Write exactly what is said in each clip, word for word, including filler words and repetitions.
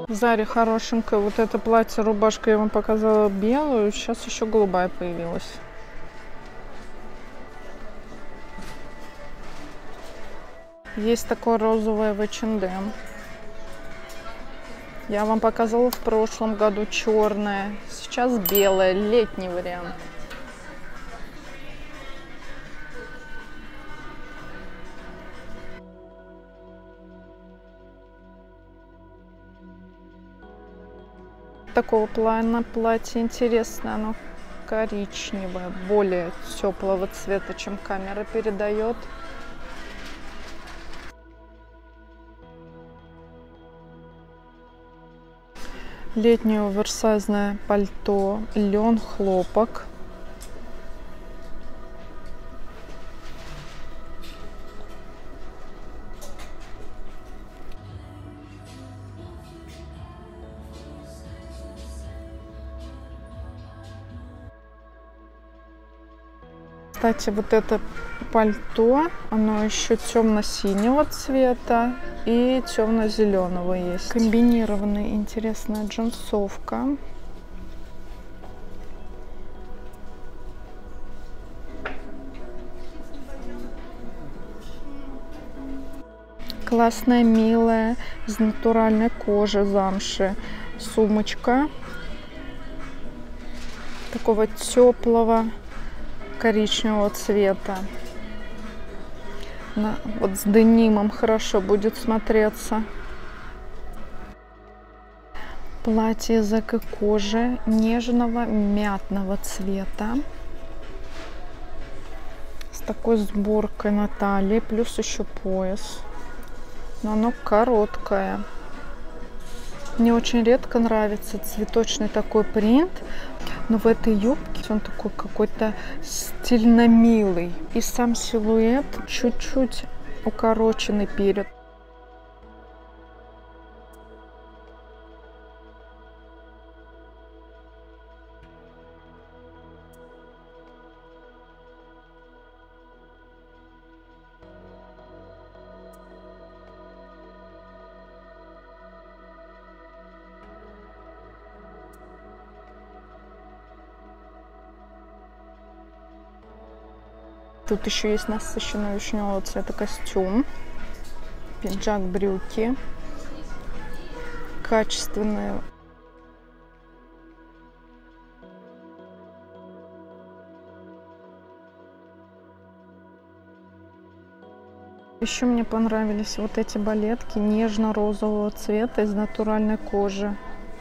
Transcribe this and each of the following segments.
В Заре хорошенькое. Вот это платье, рубашка я вам показала белую. Сейчас еще голубая появилась. Есть такое розовое в эйч энд эм. Я вам показывала в прошлом году черное. Сейчас белое, летний вариант. Такого плана платье интересное, оно коричневое, более теплого цвета, чем камера передает. Летнее оверсайзное пальто, лен, хлопок. Кстати, вот это пальто, оно еще темно-синего цвета и темно-зеленого есть. Комбинированная интересная джинсовка. Классная, милая, из натуральной кожи, замши. Сумочка такого теплого коричневого цвета. На, вот с денимом хорошо будет смотреться. Платье из эко-кожи нежного мятного цвета. С такой сборкой на талии, плюс еще пояс. Но оно короткое. Мне очень редко нравится цветочный такой принт. Но в этой юбке он такой какой-то стильно милый. И сам силуэт чуть-чуть укороченный перед. Тут еще есть насыщенного вишневого цвета костюм, пиджак, брюки, качественные. Еще мне понравились вот эти балетки нежно-розового цвета из натуральной кожи.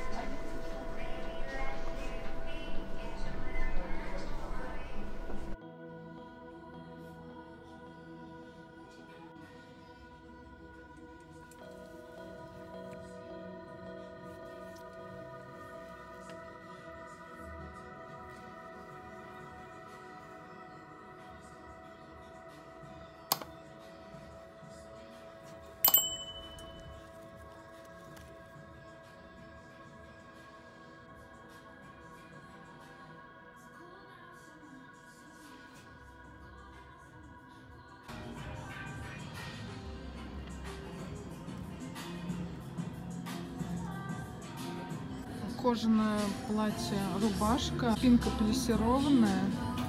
Кожаное платье, рубашка, спинка плессированная.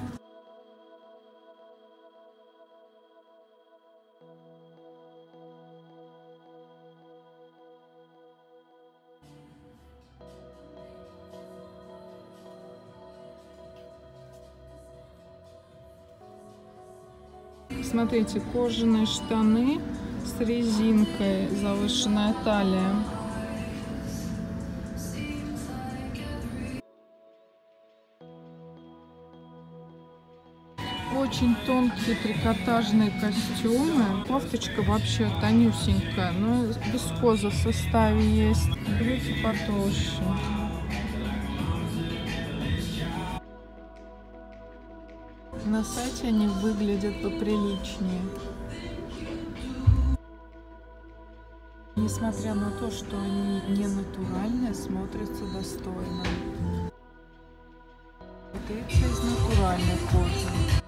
Смотрите, кожаные штаны с резинкой, завышенная талия. Очень тонкие трикотажные костюмы. Кофточка вообще тонюсенькая, но вискоза в составе есть. Брюки потолще. На сайте они выглядят поприличнее. Несмотря на то, что они не натуральные, смотрятся достойно. Это из натуральной кожи.